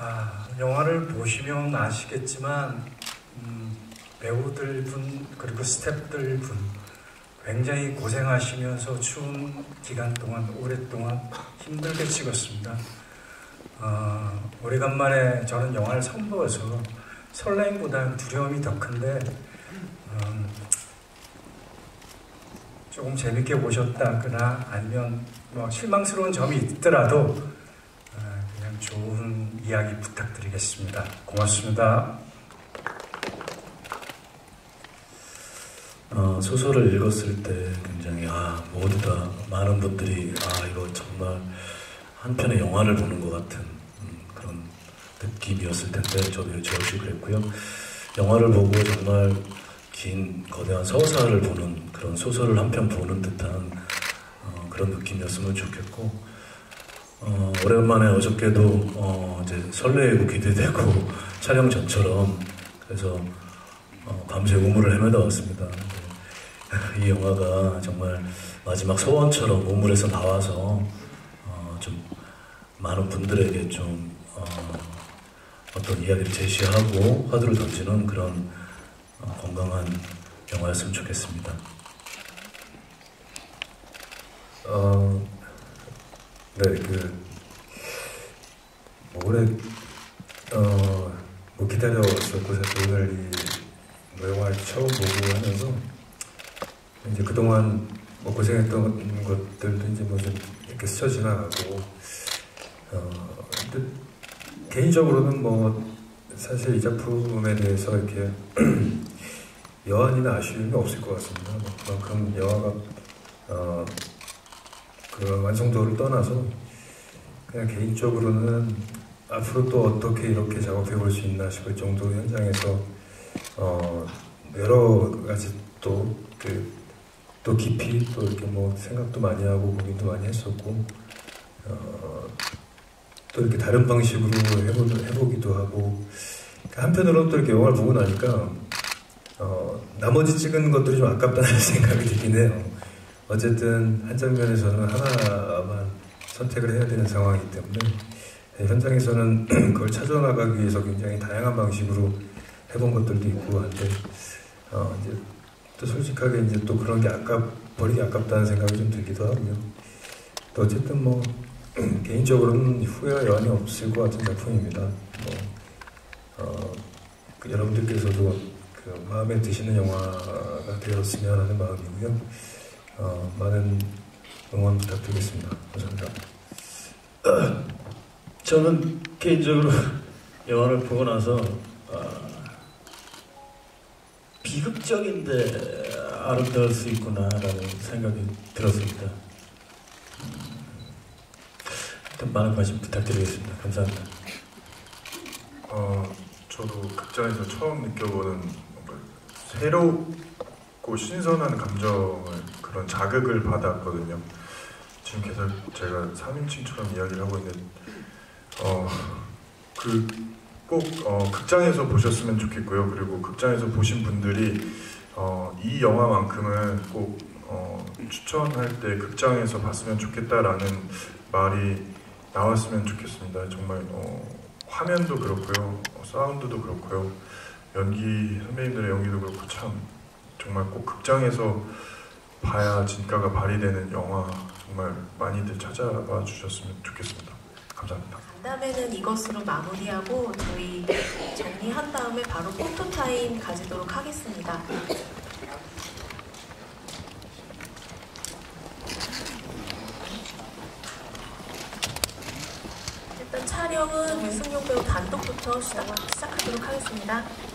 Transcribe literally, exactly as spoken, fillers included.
아, 영화를 보시면 아시겠지만 음, 배우들 분 그리고 스태프들 분 굉장히 고생하시면서 추운 기간 동안 오랫동안 힘들게 찍었습니다. 어, 오래간만에 저는 영화를 처음 보여서 설레임보다는 두려움이 더 큰데 음, 조금 재밌게 보셨다거나 아니면 뭐 실망스러운 점이 있더라도 그냥 좋은 이야기 부탁드리겠습니다. 고맙습니다. 어, 소설을 읽었을 때 굉장히 아 모두 다 많은 분들이 아 이거 정말 한 편의 영화를 보는 것 같은 음, 그런 느낌이었을 텐데 저도 저 역시 그랬고요. 영화를 보고 정말 긴 거대한 서사를 보는 그런 소설을 한 편 보는 듯한 어, 그런 느낌이었으면 좋겠고 어, 오랜만에 어저께도 어, 이제 설레고 기대되고 촬영 전처럼 그래서 어, 밤새 우물을 헤매다 왔습니다. 이 영화가 정말 마지막 소원처럼 우물에서 나와서 어, 좀 많은 분들에게 좀 어, 어떤 이야기를 제시하고 화두를 던지는 그런 어, 건강한 영화였으면 좋겠습니다. 어, 네, 그 뭐, 오래 어, 뭐 기다려왔었고 사실 오늘 이 뭐 영화를 처음 보고 하면서 이제 그동안 뭐 고생했던 것들도 이제 뭐 좀 이렇게 스쳐 지나가고 어, 근데 개인적으로는 뭐 사실 이 작품에 대해서 이렇게 여한이나 아쉬움이 없을 것 같습니다. 뭐 그만큼 영화가 어, 그 완성도를 떠나서 그냥 개인적으로는 앞으로 또 어떻게 이렇게 작업해 볼 수 있나 싶을 정도로 현장에서 어, 여러 가지 또 그 또 깊이 또 이렇게 뭐 생각도 많이 하고 고민도 많이 했었고 어, 또 이렇게 다른 방식으로 해보, 해보기도 하고 한편으로는 또 이렇게 영화를 보고 나니까 어, 나머지 찍은 것들이 좀 아깝다는 생각이 들긴 해요. 어쨌든 한 장면에서는 하나만 선택을 해야 되는 상황이기 때문에 현장에서는 그걸 찾아나가기 위해서 굉장히 다양한 방식으로 해본 것들도 있고 한데 어, 이제 또 솔직하게 이제 또 그런 게 아깝 버리기 아깝다는 생각이 좀 들기도 하고요. 또 어쨌든 뭐 개인적으로는 후회와 여한이 없을 것 같은 작품입니다. 뭐 어, 그 여러분들께서도 그 마음에 드시는 영화가 되었으면 하는 마음이고요. 어, 많은 응원 부탁드리겠습니다. 감사합니다. 저는 개인적으로 영화를 보고 나서 어, 비극적인데 아름다울 수 있구나라는 생각이 들었습니다. 일단 많은 관심 부탁드리겠습니다. 감사합니다. 어, 저도 극장에서 처음 느껴보는 뭔가 새롭고 신선한 감정을 그런 자극을 받았거든요. 지금 계속 제가 삼 인칭처럼 이야기를 하고 있는데 어, 그 꼭 어, 극장에서 보셨으면 좋겠고요. 그리고 극장에서 보신 분들이 어, 이 영화만큼은 꼭 어, 추천할 때 극장에서 봤으면 좋겠다라는 말이 나왔으면 좋겠습니다. 정말 어, 화면도 그렇고요, 어, 사운드도 그렇고요, 연기 선배님들의 연기도 그렇고 참 정말 꼭 극장에서 봐야 진가가 발휘되는 영화 정말 많이들 찾아와 주셨으면 좋겠습니다. 감사합니다. 간담회는 이것으로 마무리하고 저희 정리한 다음에 바로 포토타임 가지도록 하겠습니다. 일단 촬영은 유승용 배우 단독부터 시작, 시작하도록 하겠습니다.